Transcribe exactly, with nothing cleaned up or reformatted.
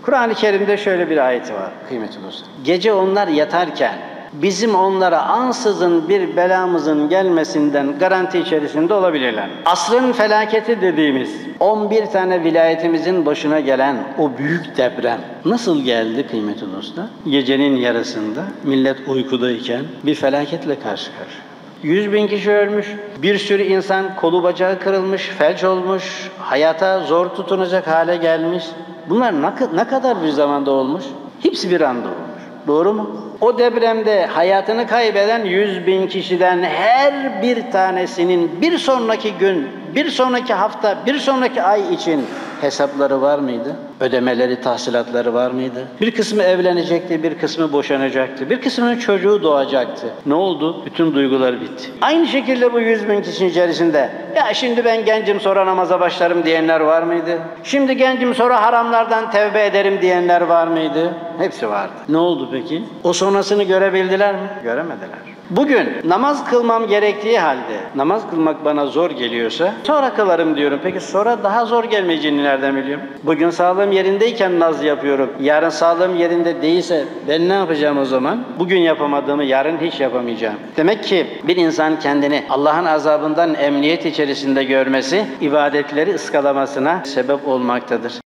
Kur'an-ı Kerim'de şöyle bir ayeti var kıymetli dostlar. Gece onlar yatarken bizim onlara ansızın bir belamızın gelmesinden garanti içerisinde olabilirler. Asrın felaketi dediğimiz on bir tane vilayetimizin başına gelen o büyük deprem nasıl geldi kıymetli dostlar? Gecenin yarısında millet uykudayken bir felaketle karşı karşıya. Yüz bin kişi ölmüş, bir sürü insan kolu bacağı kırılmış, felç olmuş, hayata zor tutunacak hale gelmiş. Bunlar ne kadar bir zamanda olmuş? Hepsi bir anda olmuş. Doğru mu? O depremde hayatını kaybeden yüz bin kişiden her bir tanesinin bir sonraki gün, bir sonraki hafta, bir sonraki ay için hesapları var mıydı? Ödemeleri, tahsilatları var mıydı? Bir kısmı evlenecekti, bir kısmı boşanacaktı, bir kısmının çocuğu doğacaktı. Ne oldu? Bütün duygular bitti. Aynı şekilde bu yüz bin kişinin içerisinde ya şimdi ben gencim sonra namaza başlarım diyenler var mıydı? Şimdi gencim sonra haramlardan tevbe ederim diyenler var mıydı? Hepsi vardı. Ne oldu peki? O sonrasını görebildiler mi? Göremediler. Bugün namaz kılmam gerektiği halde namaz kılmak bana zor geliyorsa sonra kılarım diyorum. Peki sonra daha zor gelmeyeceğini nereden biliyorum? Bugün sağlığım yerindeyken naz yapıyorum. Yarın sağlığım yerinde değilse ben ne yapacağım o zaman? Bugün yapamadığımı yarın hiç yapamayacağım. Demek ki bir insan kendini Allah'ın azabından emniyet içerisinde görmesi ibadetleri ıskalamasına sebep olmaktadır.